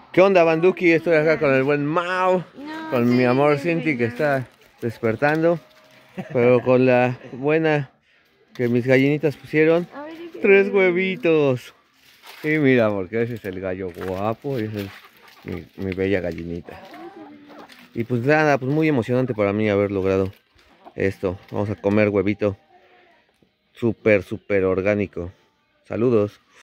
¿Qué onda, Banduki? Estoy acá con el buen Mao, No, con mi amor Cinti que está despertando, pero con la buena que mis gallinitas pusieron tres huevitos. Y mira, porque ese es el gallo guapo y ese es mi bella gallinita. Y pues nada, pues muy emocionante para mí haber logrado esto. Vamos a comer huevito súper orgánico. Saludos.